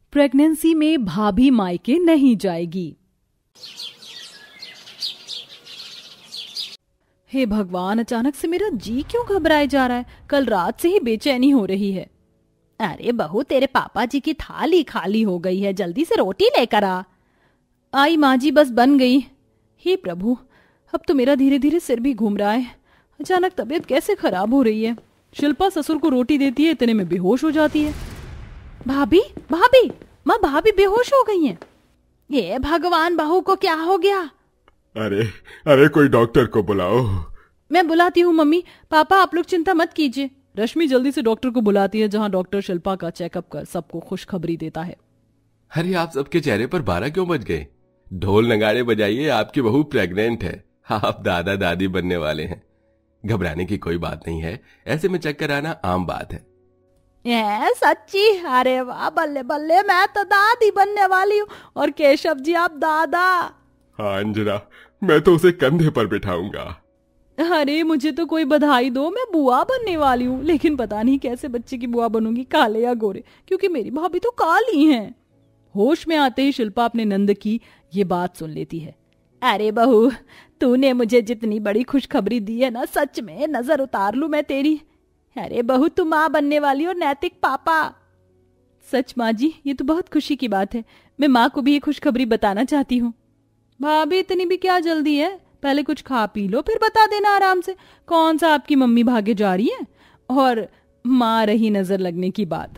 Pregnancy में भाभी मायके नहीं जाएगी। हे भगवान, अचानक से मेरा जी क्यों घबराए जा रहा है? कल रात से ही बेचैनी हो रही है। अरे बहू, तेरे पापा जी की थाली खाली हो गई है, जल्दी से रोटी लेकर आ। आई माँ जी, बस बन गई। हे प्रभु, अब तो मेरा धीरे धीरे सिर भी घूम रहा है। अचानक तबीयत कैसे खराब हो रही है। शिल्पा ससुर को रोटी देती है, इतने में बेहोश हो जाती है। भाभी भाभी, माँ भाभी बेहोश हो गई हैं। ये भगवान, बहू को क्या हो गया? अरे कोई डॉक्टर को बुलाओ। मैं बुलाती हूँ मम्मी। पापा आप लोग चिंता मत कीजिए। रश्मि जल्दी से डॉक्टर को बुलाती है, जहाँ डॉक्टर शिल्पा का चेकअप कर सबको खुशखबरी देता है। अरे आप सबके चेहरे पर 12 क्यों बज गए? ढोल नगाड़े बजाइए, आपकी बहू प्रेग्नेंट है। आप दादा दादी बनने वाले हैं। घबराने की कोई बात नहीं है, ऐसे में चक्कर आना आम बात है। सच्ची? अरे वाह, बल्ले बल्ले, मैं तो दादी बनने वाली हूँ और केशव जी आप दादा। हाँ अंजना, मैं तो उसे कंधे पर बिठाऊंगा। अरे मुझे तो कोई बधाई दो, मैं बुआ बनने वाली हूँ। लेकिन पता नहीं कैसे बच्चे की बुआ बनूंगी, काले या गोरे, क्योंकि मेरी भाभी तो काली हैं। होश में आते ही शिल्पा अपने नंद की ये बात सुन लेती है। अरे बहू, तूने मुझे जितनी बड़ी खुशखबरी दी है ना, सच में नजर उतार लूं मैं तेरी। अरे बहू, तू माँ बनने वाली और नैतिक पापा। सच माँ जी, ये तो बहुत खुशी की बात है। मैं माँ को भी ये खुशखबरी बताना चाहती हूँ। भाभी इतनी भी क्या जल्दी है? पहले कुछ खा पी लो, फिर बता देना आराम से। कौन सा आपकी मम्मी भागे जा रही है? और माँ रही नजर लगने की बात।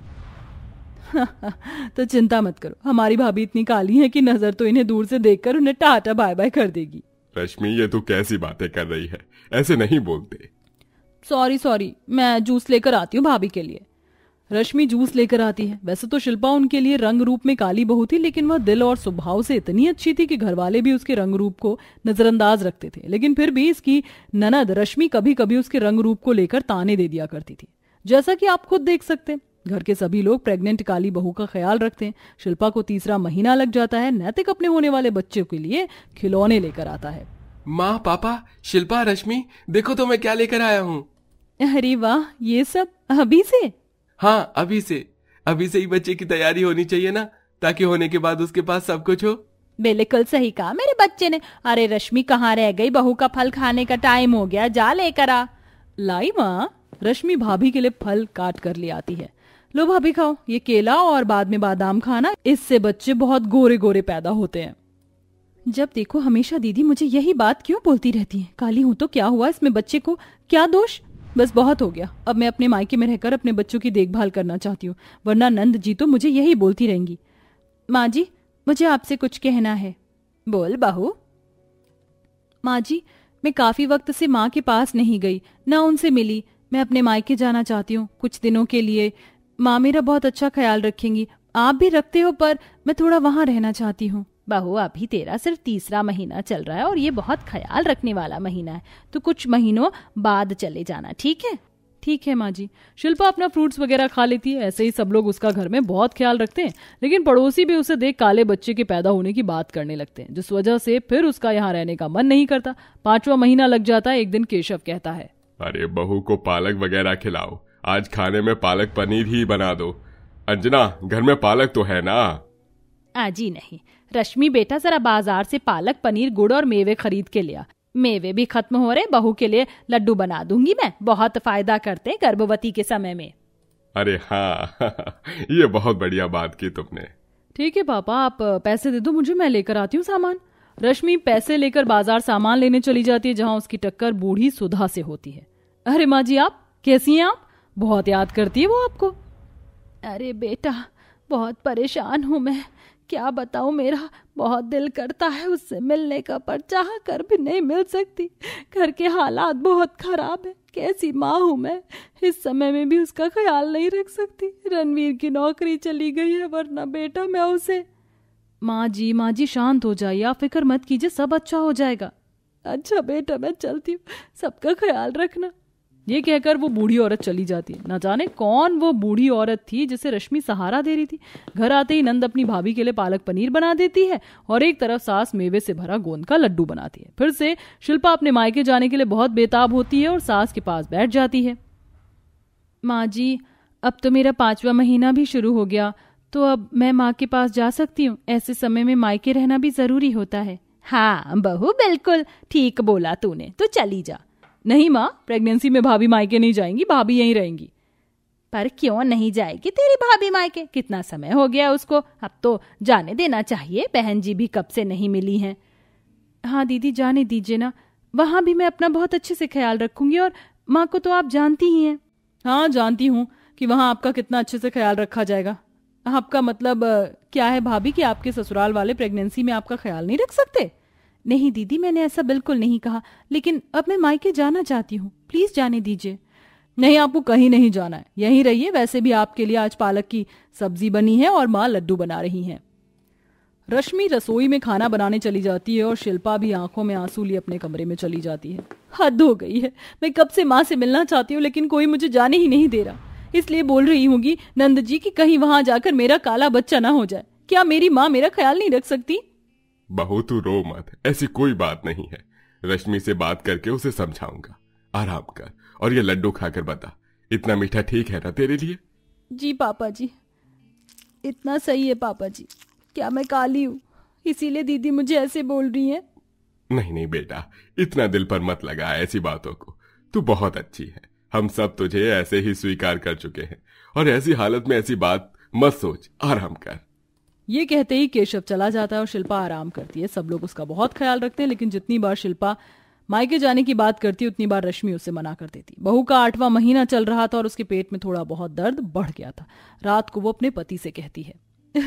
तो चिंता मत करो, हमारी भाभी इतनी काली है कि नजर तो इन्हें दूर से देखकर उन्हें टाटा बाय बाय कर देगी। रश्मि, ये तू कैसी बातें कर रही है? ऐसे नहीं बोलते। सॉरी, मैं जूस लेकर आती हूँ भाभी के लिए। रश्मि जूस लेकर आती है। वैसे तो शिल्पा उनके लिए रंग रूप में काली बहू थी, लेकिन वह दिल और स्वभाव से इतनी अच्छी थी कि घर वाले भी उसके रंग रूप को नजरअंदाज रखते थे। लेकिन फिर भी इसकी ननद रश्मि कभी कभी उसके रंग रूप को लेकर ताने दे दिया करती थी। जैसा कि आप खुद देख सकते हैं, घर के सभी लोग प्रेग्नेंट काली बहू का ख्याल रखते हैं। शिल्पा को तीसरा महीना लग जाता है। नैतिक अपने होने वाले बच्चे के लिए खिलौने लेकर आता है। माँ, पापा, शिल्पा, रश्मि, देखो तो मैं क्या लेकर आया हूँ। अरे वाह, ये सब अभी से? हाँ, अभी से ही बच्चे की तैयारी होनी चाहिए ना, ताकि होने के बाद उसके पास सब कुछ हो। बिल्कुल सही कहा मेरे बच्चे ने। अरे रश्मि कहाँ रह गई? बहू का फल खाने का टाइम हो गया, जा लेकर आ। लाई माँ। रश्मि भाभी के लिए फल काट कर ले आती है। लो भाभी खाओ, ये केला और बाद में बादाम खाना, इससे बच्चे बहुत गोरे गोरे पैदा होते हैं। जब देखो हमेशा दीदी मुझे यही बात क्यों बोलती रहती है? काली हूं तो क्या हुआ, इसमें बच्चे को क्या दोष? बस बहुत हो गया। अब मैं अपने मायके में रहकर अपने बच्चों की देखभाल करना चाहती हूँ, वरना नंद जी तो मुझे यही बोलती रहेंगी। माँ जी, मुझे आपसे कुछ कहना है। बोल बहू। माँ जी, मैं काफी वक्त से माँ के पास नहीं गई, ना उनसे मिली। मैं अपने मायके जाना चाहती हूँ कुछ दिनों के लिए। माँ मेरा बहुत अच्छा ख्याल रखेंगी, आप भी रखते हो, पर मैं थोड़ा वहां रहना चाहती हूँ। बहू, अभी तेरा सिर्फ तीसरा महीना चल रहा है और ये बहुत ख्याल रखने वाला महीना है, तो कुछ महीनों बाद चले जाना, ठीक है? ठीक है माँ जी। शिल्पा अपना फ्रूट्स वगैरह खा लेती है। ऐसे ही सब लोग उसका घर में बहुत ख्याल रखते हैं, लेकिन पड़ोसी भी उसे देख काले बच्चे के पैदा होने की बात करने लगते हैं, जिस वजह से फिर उसका यहाँ रहने का मन नहीं करता। 5वां महीना लग जाता है। एक दिन केशव कहता है, अरे बहू को पालक वगैरह खिलाओ, आज खाने में पालक पनीर ही बना दो। अंजना, घर में पालक तो है ना? जी नहीं। रश्मि बेटा, जरा बाजार से पालक, पनीर, गुड़ और मेवे खरीद के लिया। मेवे भी खत्म हो रहे, बहू के लिए लड्डू बना दूंगी मैं, बहुत फायदा करते गर्भवती के समय में। अरे हाँ, ये बहुत बढ़िया बात की तुमने। ठीक है पापा, आप पैसे दे दो मुझे, मैं लेकर आती हूँ सामान। रश्मि पैसे लेकर बाजार सामान लेने चली जाती है, जहाँ उसकी टक्कर बूढ़ी सुधा से होती है। अरे माँ जी, आप कैसी हैं? आप बहुत याद करती है वो आपको। अरे बेटा, बहुत परेशान हूँ मैं, क्या बताऊं, मेरा बहुत दिल करता है उससे मिलने का, पर चाह कर भी नहीं मिल सकती। घर के हालात बहुत खराब है, कैसी माँ हूं मैं, इस समय में भी उसका ख्याल नहीं रख सकती। रणवीर की नौकरी चली गई है, वरना बेटा मैं उसे। माँ जी शांत हो जाइए, आप फिक्र मत कीजिए, सब अच्छा हो जाएगा। अच्छा बेटा, मैं चलती हूँ, सबका ख्याल रखना। ये कहकर वो बूढ़ी औरत चली जाती है। न जाने कौन वो बूढ़ी औरत थी जिसे रश्मि सहारा दे रही थी। घर आते ही नंद अपनी भाभी के लिए पालक पनीर बना देती है और एक तरफ सास मेवे से भरा गोंद का लड्डू बनाती है। फिर से शिल्पा अपने मायके जाने के लिए बहुत बेताब होती है और सास के पास बैठ जाती है। माँ जी, अब तो मेरा 5वां महीना भी शुरू हो गया, तो अब मैं माँ के पास जा सकती हूँ? ऐसे समय में मायके रहना भी जरूरी होता है। हाँ बहू, बिल्कुल ठीक बोला तूने, तो चली जा। नहीं माँ, प्रेगनेंसी में भाभी मायके नहीं जाएंगी, भाभी यहीं रहेंगी। पर क्यों नहीं जाएगी तेरी भाभी मायके? कितना समय हो गया उसको, अब तो जाने देना चाहिए। बहन जी भी कब से नहीं मिली हैं। हाँ दीदी, जाने दीजिए ना, वहां भी मैं अपना बहुत अच्छे से ख्याल रखूंगी, और माँ को तो आप जानती ही हैं। हाँ जानती हूँ कि वहां आपका कितना अच्छे से ख्याल रखा जाएगा। आपका मतलब क्या है भाभी कि आपके ससुराल वाले प्रेगनेंसी में आपका ख्याल नहीं रख सकते? नहीं दीदी, मैंने ऐसा बिल्कुल नहीं कहा, लेकिन अब मैं मायके जाना चाहती हूँ, प्लीज जाने दीजिए। नहीं, आपको कहीं नहीं जाना है, यहीं रहिए। वैसे भी आपके लिए आज पालक की सब्जी बनी है और माँ लड्डू बना रही हैं। रश्मि रसोई में खाना बनाने चली जाती है और शिल्पा भी आंखों में आंसू लिए अपने कमरे में चली जाती है। हद हो गई है, मैं कब से माँ से मिलना चाहती हूँ लेकिन कोई मुझे जाने ही नहीं दे रहा। इसलिए बोल रही हूँ नंद जी कि कहीं वहां जाकर मेरा काला बच्चा ना हो जाए। क्या मेरी माँ मेरा ख्याल नहीं रख सकती? बहू तू रो मत, ऐसी कोई बात नहीं है। रश्मि से बात करके उसे समझाऊंगा। आराम कर और ये लड्डू खाकर बता, इतना मीठा ठीक है ना तेरे लिए? जी पापा जी, इतना सही है पापा जी। क्या मैं काली हूँ इसीलिए दीदी मुझे ऐसे बोल रही है? नहीं नहीं बेटा, इतना दिल पर मत लगा ऐसी बातों को। तू बहुत अच्छी है, हम सब तुझे ऐसे ही स्वीकार कर चुके हैं, और ऐसी हालत में ऐसी बात मत सोच, आराम कर। ये कहते ही केशव चला जाता है और शिल्पा आराम करती है। सब लोग उसका बहुत ख्याल रखते हैं, लेकिन जितनी बार शिल्पा मायके जाने की बात करती उतनी बार रश्मि उसे मना कर देती। बहू का 8वां महीना चल रहा था और उसके पेट में थोड़ा बहुत दर्द बढ़ गया था। रात को वो अपने पति से कहती है,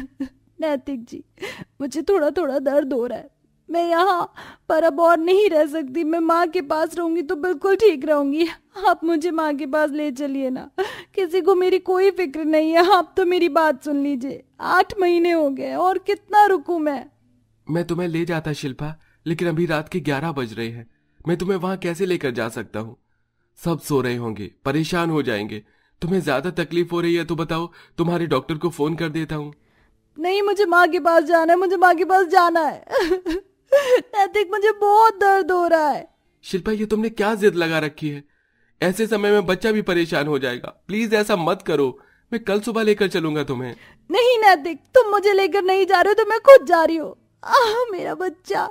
नैतिक जी, मुझे थोड़ा थोड़ा दर्द हो रहा है, मैं यहाँ पर अब और नहीं रह सकती। मैं माँ के पास रहूंगी तो बिल्कुल ठीक रहूंगी। आप मुझे माँ के पास ले चलिए ना, किसी को मेरी कोई फिक्र नहीं है। आप तो मेरी बात सुन लीजिए, 8 महीने हो गए और कितना रुकूं मैं तुम्हें ले जाता शिल्पा, लेकिन अभी रात के 11 बज रहे हैं। मैं तुम्हें वहां कैसे लेकर जा सकता हूँ? सब सो रहे होंगे, परेशान हो जाएंगे। तुम्हें ज्यादा तकलीफ हो रही है तो बताओ, तुम्हारे डॉक्टर को फोन कर देता हूँ। नहीं, मुझे माँ के पास जाना है, मुझे माँ के पास जाना है। नैतिक, मुझे बहुत दर्द हो रहा है। शिल्पा, ये तुमने क्या जिद लगा रखी है? ऐसे समय में बच्चा भी परेशान हो जाएगा। प्लीज ऐसा मत करो, मैं कल सुबह लेकर चलूंगा तुम्हें। नहीं नैतिक, तुम मुझे लेकर नहीं जा रहे हो तो मैं खुद जा रही हूँ। मेरा बच्चा।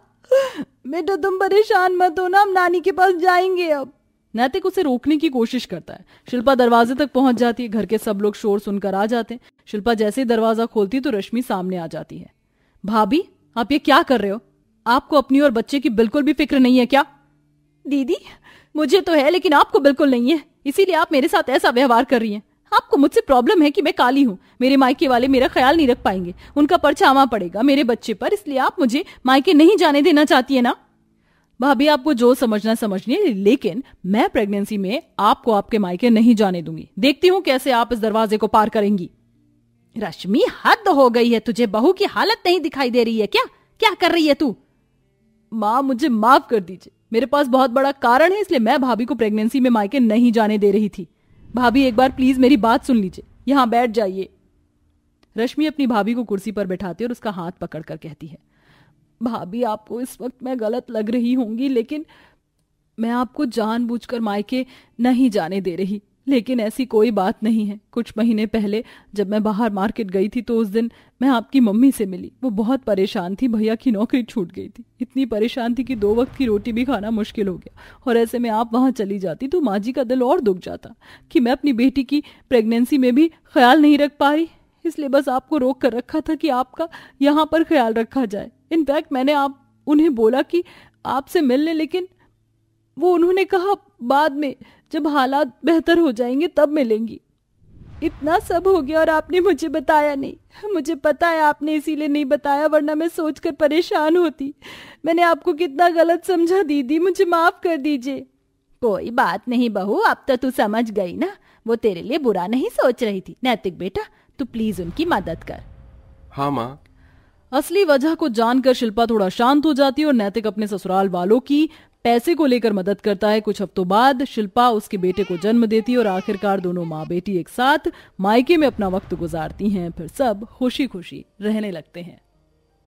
बेटा तुम परेशान मत हो ना, हम नानी के पास जाएंगे अब। नैतिक उसे रोकने की कोशिश करता है। शिल्पा दरवाजे तक पहुंच जाती है। घर के सब लोग शोर सुनकर आ जाते हैं। शिल्पा जैसे ही दरवाजा खोलती तो रश्मि सामने आ जाती है। भाभी, आप ये क्या कर रहे हो? आपको अपनी और बच्चे की बिल्कुल भी फिक्र नहीं है क्या? दीदी, मुझे तो है लेकिन आपको बिल्कुल नहीं है, इसीलिए आप मेरे साथ ऐसा व्यवहार कर रही हैं। आपको मुझसे प्रॉब्लम है कि मैं काली हूँ। मेरे मायके वाले मेरा ख्याल नहीं रख पाएंगे, उनका परछावा पड़ेगा मेरे बच्चे पर, इसलिए आप मुझे मायके नहीं जाने देना चाहती है ना? भाभी, आपको जो समझना समझिए, लेकिन मैं प्रेगनेंसी में आपको आपके मायके नहीं जाने दूंगी। देखती हूँ कैसे आप इस दरवाजे को पार करेंगी। रश्मि, हद हो गई है तुझे। बहू की हालत नहीं दिखाई दे रही है क्या? क्या कर रही है तू? माँ, मुझे माफ कर दीजिए, मेरे पास बहुत बड़ा कारण है, इसलिए मैं भाभी को प्रेगनेंसी में मायके नहीं जाने दे रही थी। भाभी, एक बार प्लीज मेरी बात सुन लीजिए, यहाँ बैठ जाइए। रश्मि अपनी भाभी को कुर्सी पर बैठाती है और उसका हाथ पकड़कर कहती है, भाभी, आपको इस वक्त मैं गलत लग रही होंगी, लेकिन मैं आपको जानबूझकर मायके नहीं जाने दे रही। लेकिन ऐसी कोई बात नहीं है। कुछ महीने पहले जब मैं बाहर मार्केट गई थी तो उस दिन मैं आपकी मम्मी से मिली। वो बहुत परेशान थी, भैया की नौकरी छूट गई थी। इतनी परेशान थी कि 2 वक्त की रोटी भी खाना मुश्किल हो गया, और ऐसे में आप वहां चली जाती तो माँ जी का दिल और दुख जाता कि मैं अपनी बेटी की प्रेगनेंसी में भी ख्याल नहीं रख पा रही। इसलिए बस आपको रोक कर रखा था कि आपका यहाँ पर ख्याल रखा जाए। इनफैक्ट मैंने उन्हें बोला कि आपसे मिलने, लेकिन वो उन्होंने कहा बाद में जब हालात बेहतर हो जाएंगे तब मिलेंगी। इतना सब हो गया और आपने मुझे बताया नहीं। मुझे पता है आपने इसीलिए नहीं बताया, वरना मैं सोचकर परेशान होती। मैंने आपको कितना गलत समझा दीदी, मुझे माफ कर दीजिए। कोई बात नहीं बहू, अब तो तू समझ गई ना। वो तेरे लिए बुरा नहीं सोच रही थी। नैतिक बेटा, तू प्लीज उनकी मदद कर। हाँ माँ। असली वजह को जानकर शिल्पा थोड़ा शांत हो जाती है और नैतिक अपने ससुराल वालों की पैसे को लेकर मदद करता है। कुछ हफ्तों बाद शिल्पा उसके बेटे को जन्म देती है और आखिरकार दोनों माँ बेटी एक साथ मायके में अपना वक्त गुजारती हैं। फिर सब खुशी खुशी रहने लगते हैं।